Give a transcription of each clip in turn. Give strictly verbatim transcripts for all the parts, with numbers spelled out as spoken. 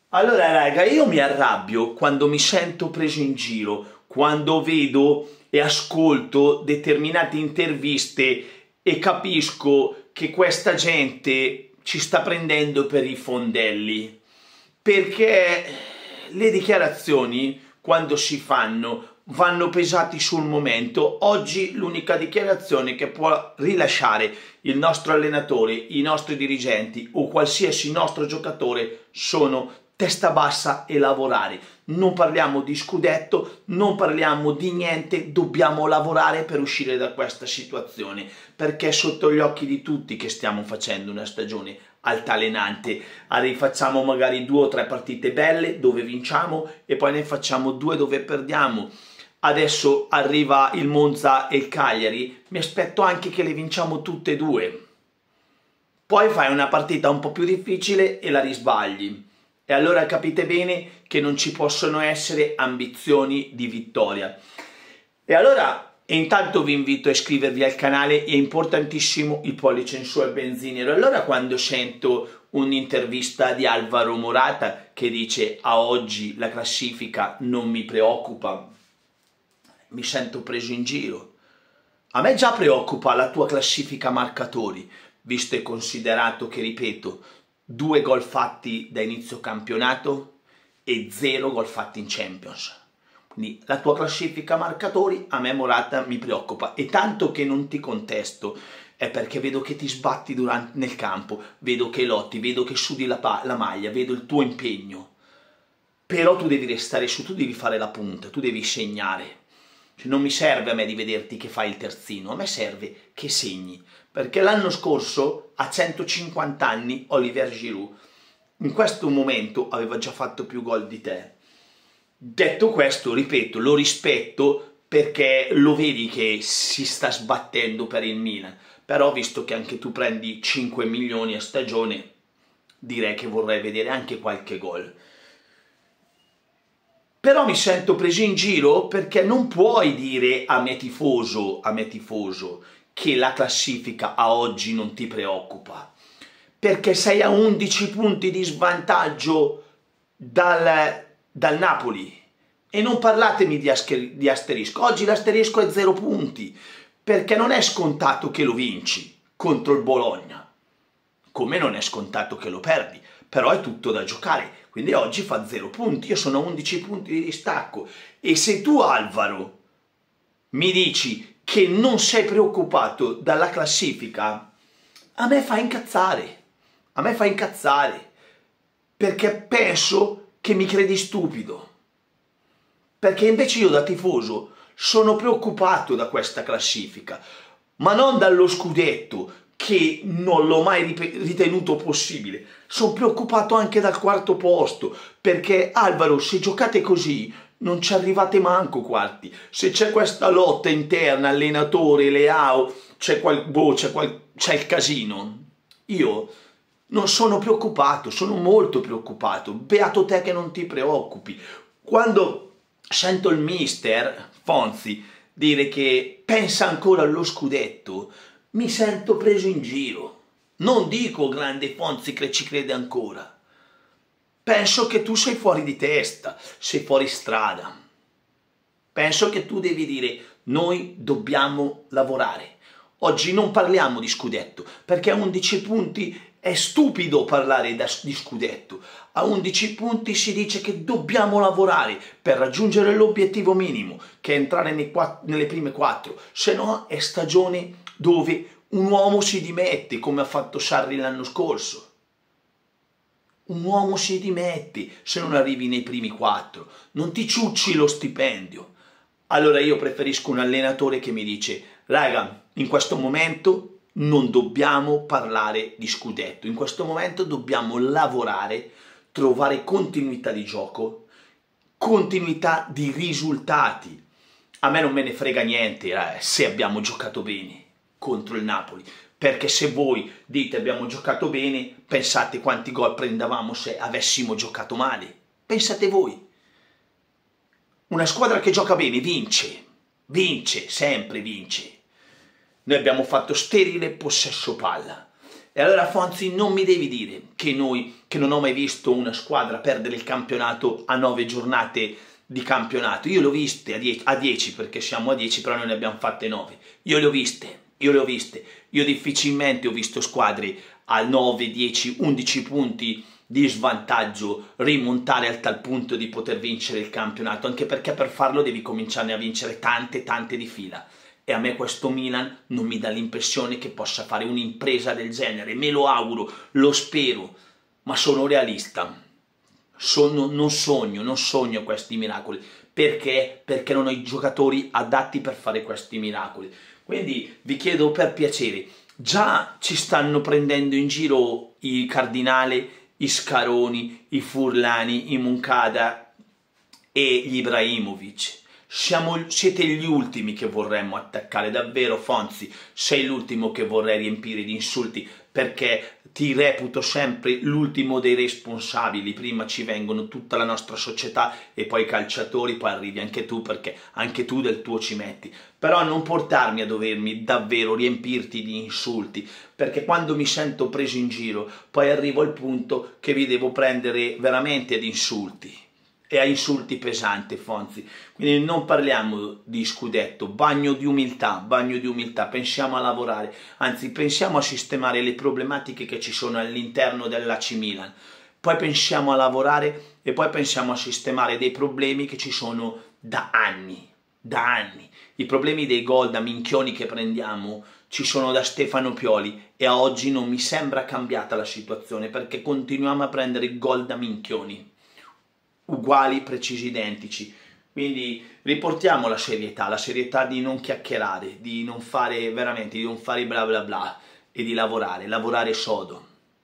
Allora, raga, io mi arrabbio quando mi sento preso in giro, quando vedo e ascolto determinate interviste e capisco che questa gente ci sta prendendo per i fondelli. Perché le dichiarazioni, quando si fanno, vanno pesati sul momento. Oggi l'unica dichiarazione che può rilasciare il nostro allenatore, i nostri dirigenti o qualsiasi nostro giocatore sono testa bassa e lavorare. Non parliamo di scudetto, non parliamo di niente, dobbiamo lavorare per uscire da questa situazione, perché è sotto gli occhi di tutti che stiamo facendo una stagione altalenante. Facciamo magari due o tre partite belle dove vinciamo e poi ne facciamo due dove perdiamo. Adesso arriva il Monza e il Cagliari, mi aspetto anche che le vinciamo tutte e due. Poi fai una partita un po' più difficile e la risbagli. E allora capite bene che non ci possono essere ambizioni di vittoria. E allora intanto vi invito a iscrivervi al canale, è importantissimo il pollice in su al benziniero. Allora quando sento un'intervista di Alvaro Morata che dice a oggi la classifica non mi preoccupa, mi sento preso in giro. A me già preoccupa la tua classifica marcatori, visto e considerato che, ripeto, due gol fatti da inizio campionato e zero gol fatti in Champions. Quindi la tua classifica marcatori a me Morata mi preoccupa, e tanto che non ti contesto è perché vedo che ti sbatti durante, nel campo, vedo che lotti, vedo che sudi la, la maglia, vedo il tuo impegno. Però tu devi restare su, tu devi fare la punta, tu devi segnare. Non mi serve a me di vederti che fai il terzino, a me serve che segni, perché l'anno scorso a centocinquanta anni Olivier Giroud in questo momento aveva già fatto più gol di te. Detto questo, ripeto, lo rispetto perché lo vedi che si sta sbattendo per il Milan, però visto che anche tu prendi cinque milioni a stagione, direi che vorrei vedere anche qualche gol. Però mi sento preso in giro perché non puoi dire a me tifoso, a me tifoso che la classifica a oggi non ti preoccupa, perché sei a undici punti di svantaggio dal, dal Napoli. E non parlatemi di, di asterisco, oggi l'asterisco è zero punti, perché non è scontato che lo vinci contro il Bologna, come non è scontato che lo perdi, però è tutto da giocare. Quindi oggi fa zero punti, io sono a undici punti di distacco. E se tu, Alvaro, mi dici che non sei preoccupato dalla classifica, a me fa incazzare, a me fa incazzare, perché penso che mi credi stupido. Perché invece io da tifoso sono preoccupato da questa classifica, ma non dallo scudetto, che non l'ho mai ritenuto possibile. Sono preoccupato anche dal quarto posto, perché Alvaro, se giocate così non ci arrivate manco quarti. Se c'è questa lotta interna, allenatore, Leao, c'è boh, il casino, io non sono preoccupato, sono molto preoccupato. Beato te che non ti preoccupi. Quando sento il mister Fonzi dire che pensa ancora allo scudetto, mi sento preso in giro. Non dico grande Fonzi che ci crede ancora. Penso che tu sei fuori di testa, sei fuori strada. Penso che tu devi dire: noi dobbiamo lavorare. Oggi non parliamo di scudetto, perché a undici punti è stupido parlare di scudetto. A undici punti si dice che dobbiamo lavorare per raggiungere l'obiettivo minimo, che è entrare nei quattro, nelle prime quattro. Se no è stagione dove un uomo si dimette, come ha fatto Sarri l'anno scorso. Un uomo si dimette se non arrivi nei primi quattro, non ti ciucci lo stipendio. Allora io preferisco un allenatore che mi dice: raga, in questo momento non dobbiamo parlare di scudetto, in questo momento dobbiamo lavorare, trovare continuità di gioco, continuità di risultati. A me non me ne frega niente eh, se abbiamo giocato bene contro il Napoli, perché se voi dite abbiamo giocato bene, pensate quanti gol prendevamo se avessimo giocato male. Pensate voi. Una squadra che gioca bene vince, vince, sempre vince. Noi abbiamo fatto sterile possesso palla, E allora Fonzi non mi devi dire che noi, che non ho mai visto una squadra perdere il campionato a nove giornate di campionato. Io le ho viste a dieci, perché siamo a dieci, però noi ne abbiamo fatte nove. Io le ho viste, io le ho viste. Io difficilmente ho visto squadre a nove, dieci, undici punti di svantaggio rimontare al tal punto di poter vincere il campionato, anche perché per farlo devi cominciare a vincere tante, tante di fila. E a me questo Milan non mi dà l'impressione che possa fare un'impresa del genere. Me lo auguro, lo spero, ma sono realista. Sono, non sogno, non sogno questi miracoli. Perché? Perché non ho i giocatori adatti per fare questi miracoli. Quindi vi chiedo per piacere, già ci stanno prendendo in giro i Cardinale, i Scaroni, i Furlani, i Moncada e gli Ibrahimovic. Siamo, siete gli ultimi che vorremmo attaccare, davvero Fonzi, sei l'ultimo che vorrei riempire di insulti, perché ti reputo sempre l'ultimo dei responsabili. Prima ci vengono tutta la nostra società e poi i calciatori, poi arrivi anche tu, perché anche tu del tuo ci metti. Però non portarmi a dovermi davvero riempirti di insulti, perché quando mi sento preso in giro poi arrivo al punto che vi devo prendere veramente ad insulti. E a insulti pesanti, Fonzi. Quindi non parliamo di scudetto, bagno di umiltà, bagno di umiltà, pensiamo a lavorare, anzi pensiamo a sistemare le problematiche che ci sono all'interno dell'A C Milan, poi pensiamo a lavorare e poi pensiamo a sistemare dei problemi che ci sono da anni, da anni. I problemi dei gol da minchioni che prendiamo ci sono da Stefano Pioli e a oggi non mi sembra cambiata la situazione, perché continuiamo a prendere gol da minchioni. Uguali, precisi, identici. Quindi riportiamo la serietà, la serietà di non chiacchierare, di non fare veramente, di non fare bla bla bla e di lavorare, lavorare sodo.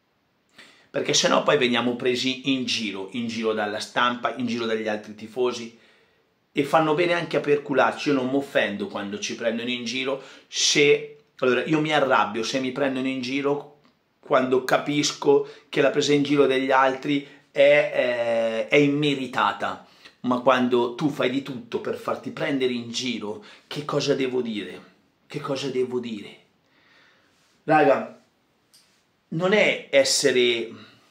Perché sennò poi veniamo presi in giro, in giro dalla stampa, in giro dagli altri tifosi e fanno bene anche a percularci. Io non mi offendo quando ci prendono in giro, se allora io mi arrabbio se mi prendono in giro quando capisco che la presa in giro degli altri È, è, è immeritata, ma quando tu fai di tutto per farti prendere in giro, che cosa devo dire? Che cosa devo dire? Raga, non è essere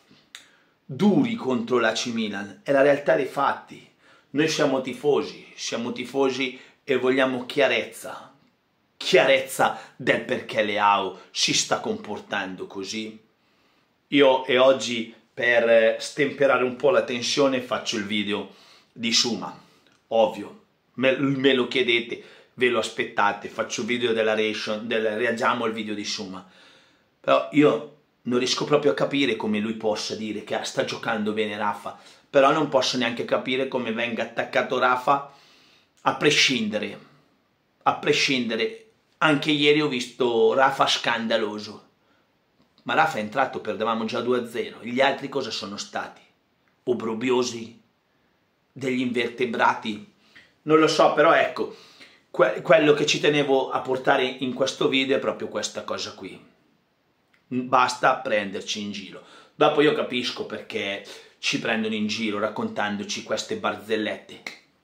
duri contro l'A C Milan, è la realtà dei fatti. Noi siamo tifosi, siamo tifosi e vogliamo chiarezza, chiarezza del perché Leao si sta comportando così. Io e oggi, per stemperare un po' la tensione, faccio il video di Suma, ovvio, me, me lo chiedete, ve lo aspettate, faccio il video della reaction, del, reagiamo al video di Suma, però io non riesco proprio a capire come lui possa dire che sta giocando bene Rafa, però non posso neanche capire come venga attaccato Rafa a prescindere, a prescindere, anche ieri ho visto Rafa scandaloso. Ma Rafa è entrato, perdevamo già due a zero. Gli altri cosa sono stati? Obrobiosi? Degli invertebrati? Non lo so, però ecco, que quello che ci tenevo a portare in questo video è proprio questa cosa qui. Basta prenderci in giro. Dopo io capisco perché ci prendono in giro raccontandoci queste barzellette.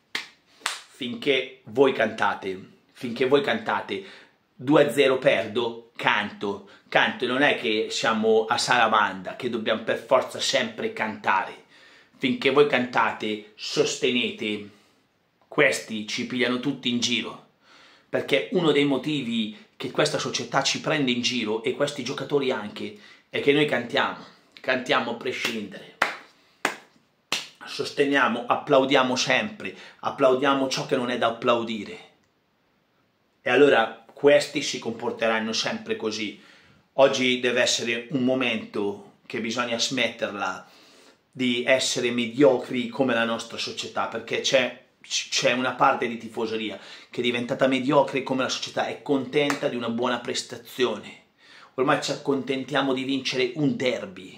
Finché voi cantate, finché voi cantate due a zero perdo, canto, canto, non è che siamo a Salamanda, che dobbiamo per forza sempre cantare. Finché voi cantate, sostenete, questi ci pigliano tutti in giro, perché uno dei motivi che questa società ci prende in giro, e questi giocatori anche, è che noi cantiamo, cantiamo a prescindere, sosteniamo, applaudiamo sempre, applaudiamo ciò che non è da applaudire. E allora questi si comporteranno sempre così. Oggi deve essere un momento che bisogna smetterla di essere mediocri come la nostra società, perché c'è una parte di tifoseria che è diventata mediocre come la società, è contenta di una buona prestazione. Ormai ci accontentiamo di vincere un derby.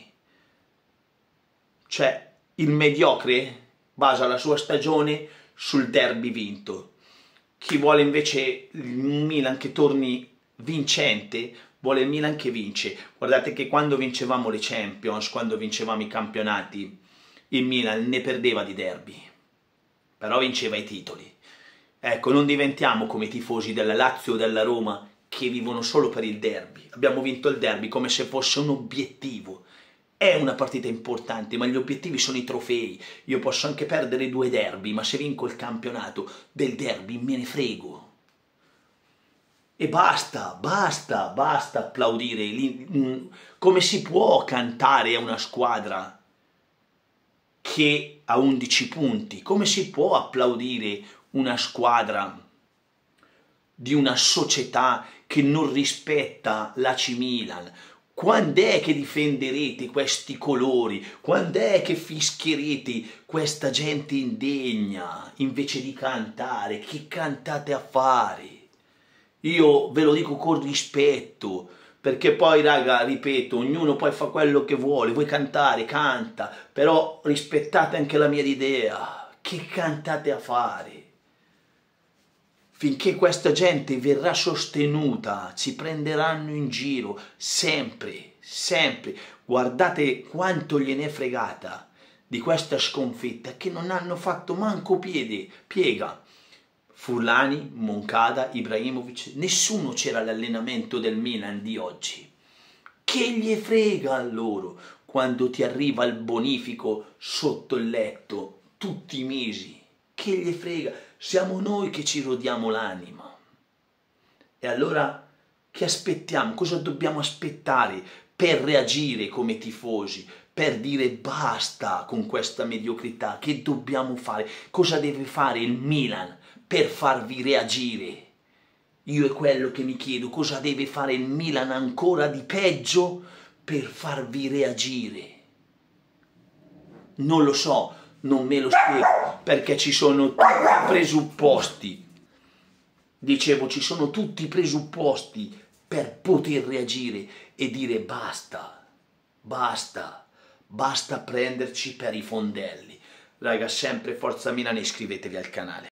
Cioè, il mediocre basa la sua stagione sul derby vinto. Chi vuole invece il Milan che torni vincente, vuole il Milan che vince. Guardate che quando vincevamo le Champions, quando vincevamo i campionati, il Milan ne perdeva di derby, però vinceva i titoli. Ecco, non diventiamo come i tifosi della Lazio o della Roma che vivono solo per il derby. Abbiamo vinto il derby come se fosse un obiettivo. È una partita importante, ma gli obiettivi sono i trofei. Io posso anche perdere due derby, ma se vinco il campionato del derby me ne frego. E basta, basta, basta applaudire. Come si può cantare a una squadra che ha undici punti? Come si può applaudire una squadra di una società che non rispetta l'A C Milan? Quando è che difenderete questi colori? Quando è che fischierete questa gente indegna invece di cantare? Che cantate a fare? Io ve lo dico con rispetto, perché poi, raga, ripeto, ognuno poi fa quello che vuole. Vuoi cantare, canta, però rispettate anche la mia idea. Che cantate a fare? Finché questa gente verrà sostenuta, ci prenderanno in giro, sempre, sempre. Guardate quanto gliene è fregata di questa sconfitta, che non hanno fatto manco piede, piega. Furlani, Moncada, Ibrahimovic, nessuno c'era all'allenamento del Milan di oggi. Che gli frega a loro quando ti arriva il bonifico sotto il letto tutti i mesi? Che gli frega? Siamo noi che ci rodiamo l'anima. E allora che aspettiamo? Cosa dobbiamo aspettare per reagire come tifosi? Per dire basta con questa mediocrità? Che dobbiamo fare? Cosa deve fare il Milan per farvi reagire? Io è quello che mi chiedo, cosa deve fare il Milan ancora di peggio per farvi reagire? Non lo so, non me lo spiego, perché ci sono tutti i presupposti. Dicevo, ci sono tutti i presupposti per poter reagire e dire basta, basta, basta prenderci per i fondelli. Raga, sempre Forza Milan, iscrivetevi al canale.